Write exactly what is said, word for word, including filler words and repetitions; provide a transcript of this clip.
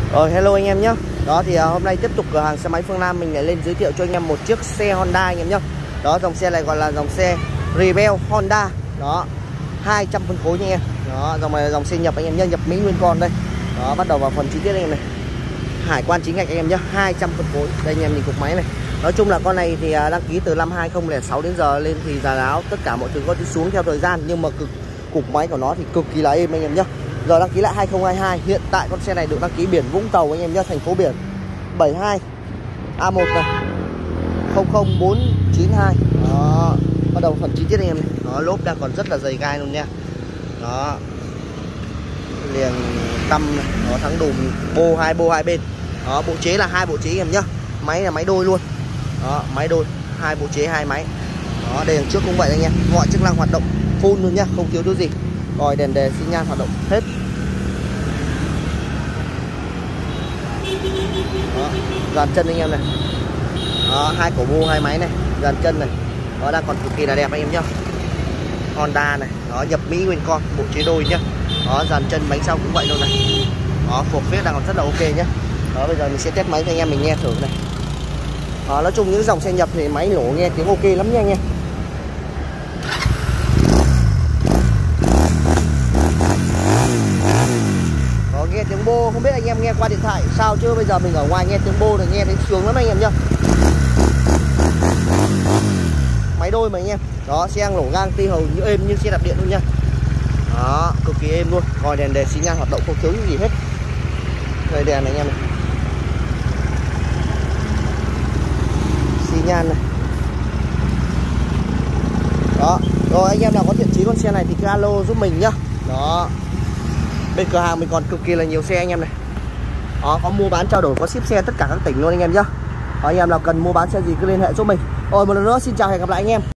Rồi hello anh em nhé. Đó thì uh, hôm nay tiếp tục cửa hàng xe máy Phương Nam mình lại lên giới thiệu cho anh em một chiếc xe Honda anh em nhé. Đó, dòng xe này gọi là dòng xe Rebel Honda. Đó, hai trăm phân khối nha anh em. Đó, dòng này là dòng xe nhập anh em nhé, nhập Mỹ nguyên con đây. Đó, bắt đầu vào phần chi tiết anh em này. Hải quan chính ngạch anh em nhé, hai trăm phân khối. Đây anh em nhìn cục máy này. Nói chung là con này thì uh, đăng ký từ năm hai không không sáu đến giờ lên thì giá áo tất cả mọi thứ có đi xuống theo thời gian, nhưng mà cực cục máy của nó thì cực kỳ là êm anh em nhé. Giờ đăng ký lại hai không hai hai. Hiện tại con xe này được đăng ký biển Vũng Tàu anh em nhé, thành phố biển bảy hai A một này không không bốn chín hai. Đó, bắt đầu phần chi tiết anh em này. Đó, lốp đang còn rất là dày gai luôn nha. Đó, liền tâm này, nó thắng đùm bô hai bô hai bên. Đó, bộ chế là hai bộ chế anh em nhá. Máy là máy đôi luôn. Đó, máy đôi, hai bộ chế hai máy. Đó, đây đằng trước cũng vậy anh em, mọi chức năng hoạt động full luôn nhá, không thiếu thứ gì. Còi đèn đề xi nhan hoạt động hết. Đó, dàn chân anh em này. Đó, hai cổ bu hai máy này, dàn chân này. Đó, đang còn cực kỳ là đẹp anh em nhá. Honda này, đó, nhập Mỹ nguyên con, bộ chế đôi nhá. Đó, dàn chân bánh sau cũng vậy luôn này. Đó, phột phết đang còn rất là ok nhá. Đó, bây giờ mình sẽ test máy cho anh em mình nghe thử này. Đó, nói chung những dòng xe nhập thì máy nổ nghe tiếng ok lắm nha anh em. Đó, nghe tiếng bô, không biết anh em nghe qua điện thoại sao chứ bây giờ mình ở ngoài nghe tiếng bô này nghe thấy sướng lắm anh em nhá. Máy đôi mà anh em. Đó, xe nổ ngang ti hầu như êm như xe đạp điện luôn nha. Đó, cực kỳ êm luôn. Còi đèn đề xi nhan hoạt động không thiếu gì hết. Đây đèn này anh em này. Xi nhan này. Đó, rồi anh em nào có thiện chí con xe này thì cứ alo giúp mình nhá. Đó, bên cửa hàng mình còn cực kỳ là nhiều xe anh em này. Đó, có mua bán trao đổi, có ship xe tất cả các tỉnh luôn anh em nhá. Đó, anh em nào cần mua bán xe gì cứ liên hệ giúp mình. Rồi một lần nữa xin chào, hẹn gặp lại anh em.